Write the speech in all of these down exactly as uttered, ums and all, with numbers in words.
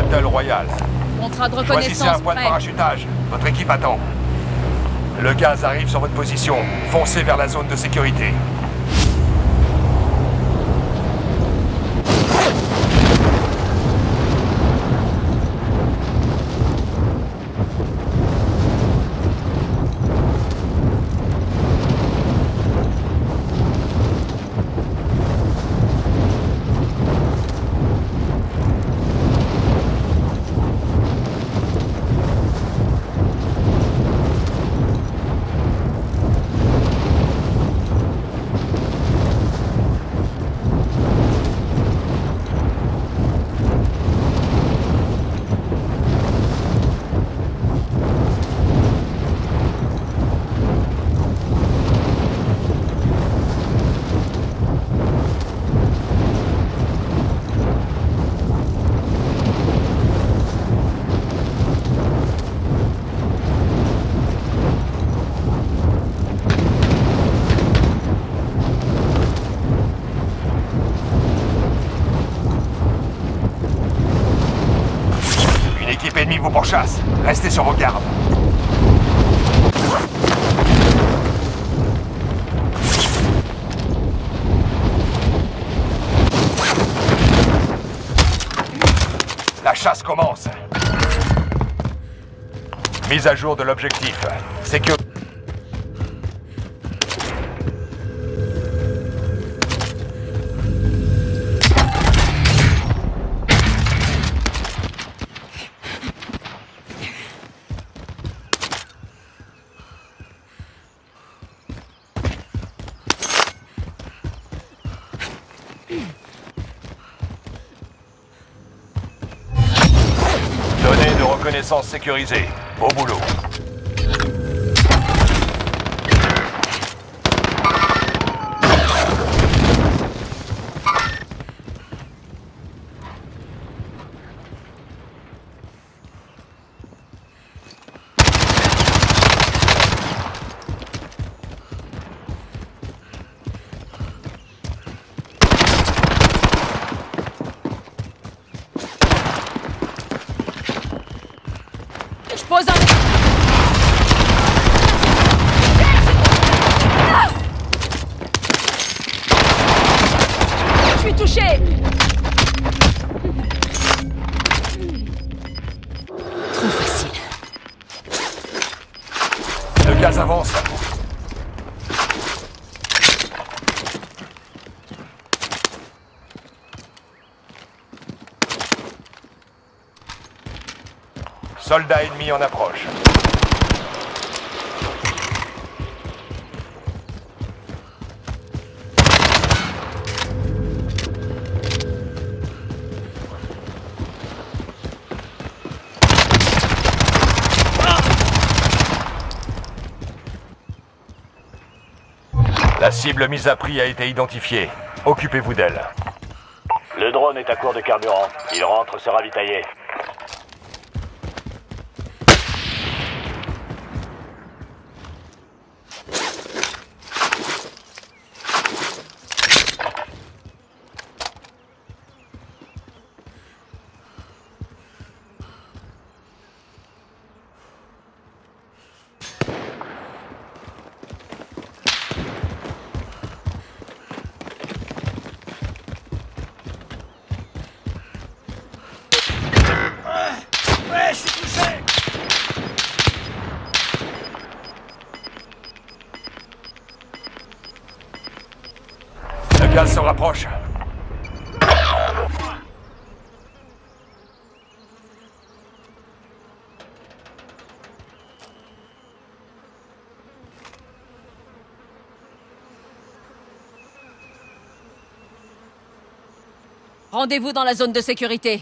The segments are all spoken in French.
Battle Royale. Contrat de Choisissez un reconnaissance point de prêt. parachutage. Votre équipe attend. Le gaz arrive sur votre position. Foncez vers la zone de sécurité. L'équipe ennemie vous pourchasse. Restez sur vos gardes. La chasse commence. Mise à jour de l'objectif. Sécurité. Données de reconnaissance sécurisées. Au boulot. Je pose un... Je suis touché. Trop facile. Le gaz avance. Soldats ennemis en approche. La cible mise à prix a été identifiée. Occupez-vous d'elle. Le drone est à court de carburant. Il rentre se ravitailler. Ouais, je suis touché. Le gaz se rapproche. Rendez-vous dans la zone de sécurité.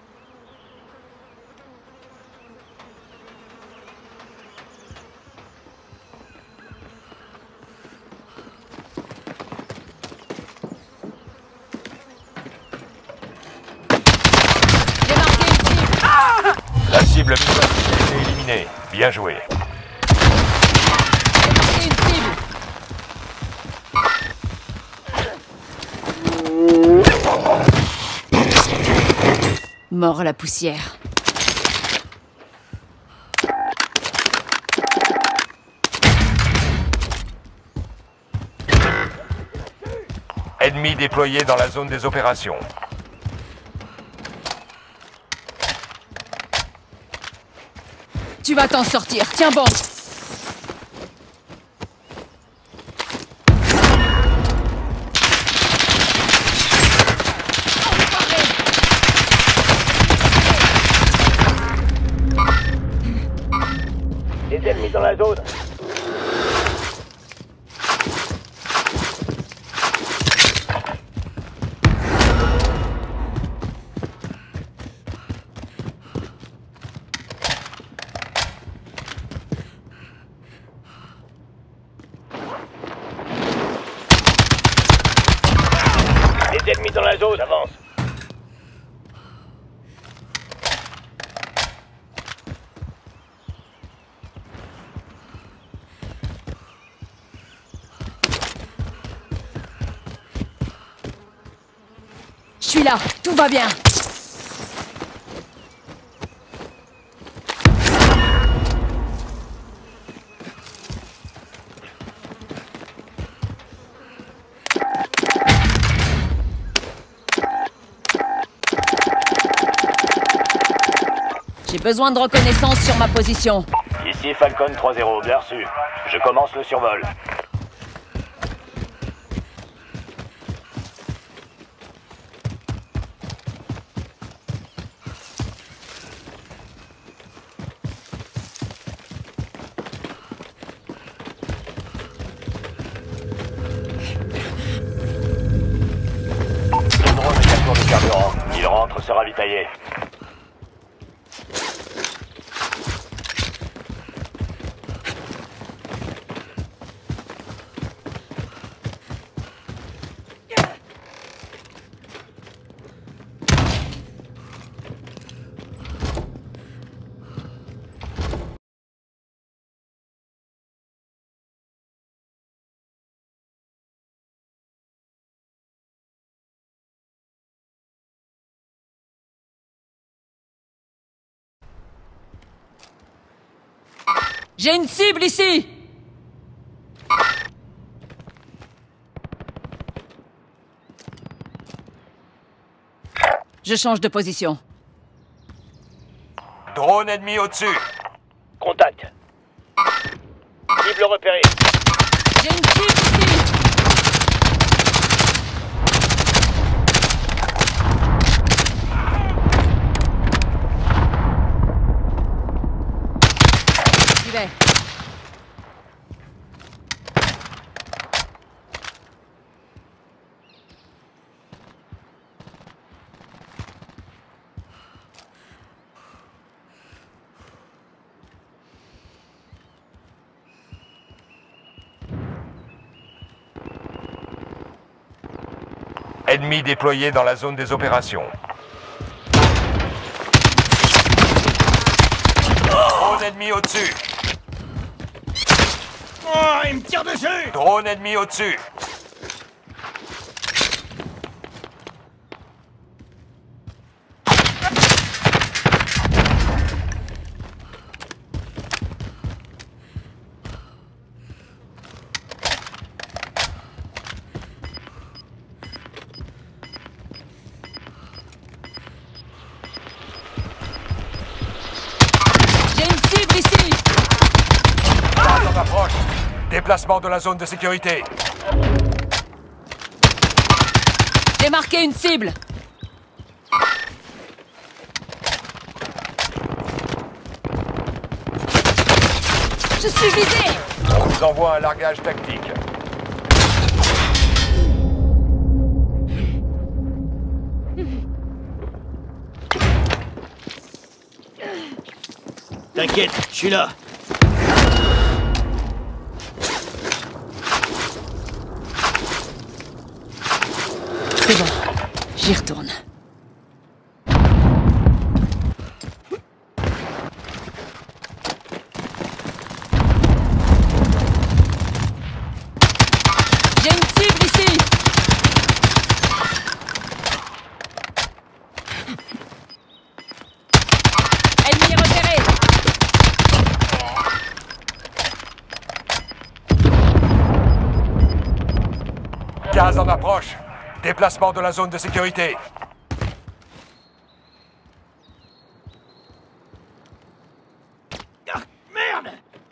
La cible mise à prix a été éliminée. Bien joué. Une cible. Mort la poussière. Ennemi déployé dans la zone des opérations. Tu vas t'en sortir, tiens bon. Des ennemis dans la zone. Des ennemis dans la zone. J'avance. Je suis là, tout va bien. J'ai besoin de reconnaissance sur ma position. Ici Falcon trois zéro, bien reçu. Je commence le survol. Le drone est à court de carburant. Il rentre se ravitailler. J'ai une cible ici! Je change de position. Drone ennemi au-dessus. Contact. Cible repérée. J'ai une cible ici! J'y vais. Ennemi déployé dans la zone des opérations. Drone ennemi au-dessus. Oh, il me tire dessus! Drone ennemi au-dessus. J'ai une cible ici! On approche. Déplacement de la zone de sécurité. J'ai marqué une cible! Je suis visé! On vous envoie un largage tactique. T'inquiète, je suis là. C'est bon, j'y retourne. J'ai une cible ici! rapproche. Déplacement de la zone de sécurité. Ah, merde!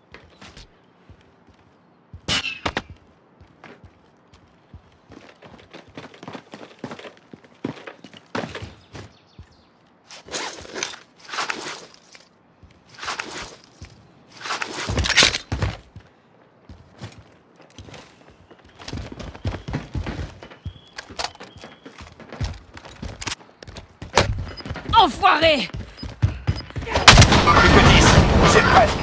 Enfoiré! Plus que dix, c'est presque.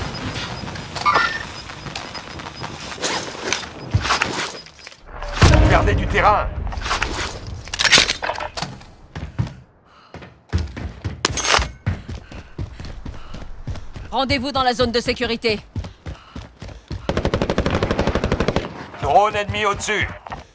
Perdez du terrain. Rendez-vous dans la zone de sécurité. Drone ennemi au-dessus.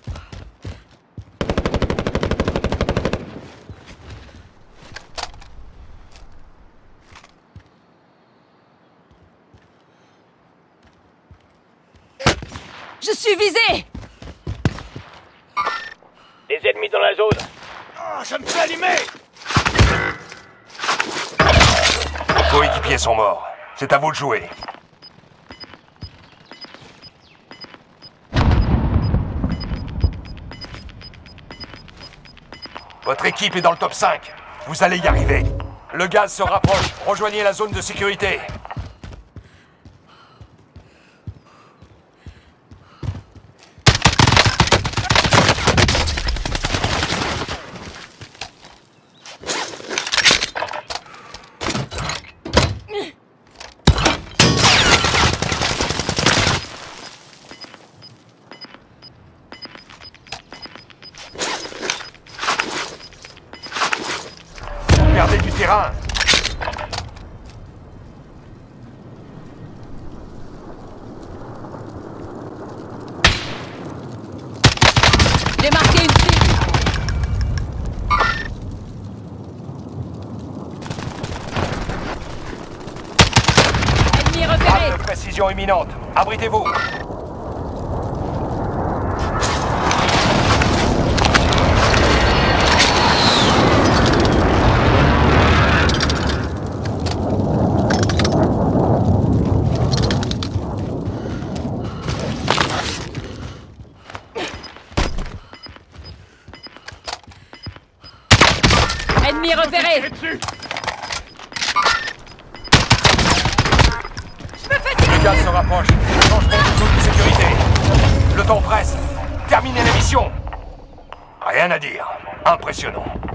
Je suis visé! Des ennemis dans la zone. Oh, ça me fait allumer! Vos coéquipiers sont morts. C'est à vous de jouer. Votre équipe est dans le top cinq. Vous allez y arriver. Le gaz se rapproche. Rejoignez la zone de sécurité. Perdez du terrain. J'ai marqué une cible. Ennemi repéré. Arme de précision imminente. Abritez-vous. Ennemi repéré. Le gaz se rapproche. Changement de zone de sécurité. Le temps presse. Terminez la mission. Rien à dire. Impressionnant.